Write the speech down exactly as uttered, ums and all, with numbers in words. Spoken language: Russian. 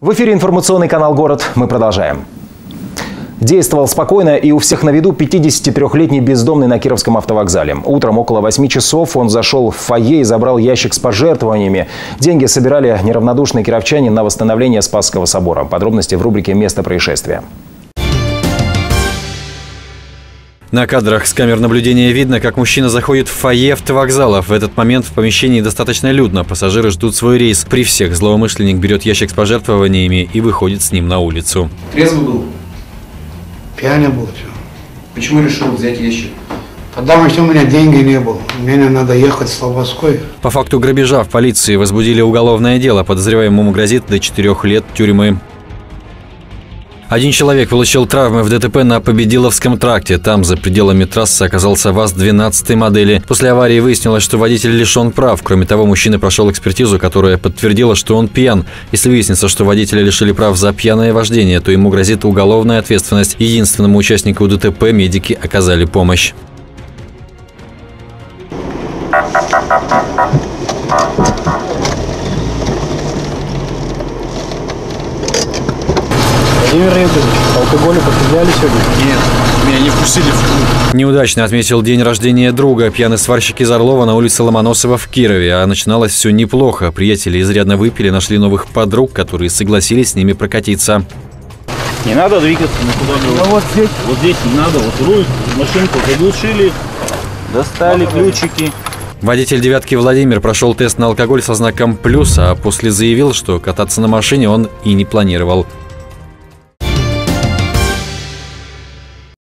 В эфире информационный канал «Город». Мы продолжаем. Действовал спокойно и у всех на виду пятидесятитрёхлетний бездомный на Кировском автовокзале. Утром около восьми часов он зашел в фойе и забрал ящик с пожертвованиями. Деньги собирали неравнодушные кировчане на восстановление Спасского собора. Подробности в рубрике «Место происшествия». На кадрах с камер наблюдения видно, как мужчина заходит в фойе автовокзала. В этот момент в помещении достаточно людно. Пассажиры ждут свой рейс. При всех злоумышленник берет ящик с пожертвованиями и выходит с ним на улицу. Трезвый был? Пьяный был. Все. Почему решил взять ящик? Потому что у меня деньги не было. Мне надо ехать в Слободской. По факту грабежа в полиции возбудили уголовное дело. Подозреваемому грозит до четырёх лет тюрьмы. Один человек получил травмы в ДТП на Победиловском тракте. Там, за пределами трассы, оказался ВАЗ двенадцатой модели. После аварии выяснилось, что водитель лишен прав. Кроме того, мужчина прошел экспертизу, которая подтвердила, что он пьян. Если выяснится, что водителя лишили прав за пьяное вождение, то ему грозит уголовная ответственность. Единственному участнику ДТП медики оказали помощь. Владимир Игоревич, алкоголь употребляли сегодня? Нет, меня не впустили в клуб. Неудачно отметил день рождения друга. Пьяный сварщик из Орлова на улице Ломоносова в Кирове. А начиналось все неплохо. Приятели изрядно выпили, нашли новых подруг, которые согласились с ними прокатиться. Не надо двигаться никуда. Ну вот здесь. Вот здесь не надо. Вот руль, машинку заглушили, достали ключики. Водитель «девятки» Владимир прошел тест на алкоголь со знаком «плюс», а после заявил, что кататься на машине он и не планировал.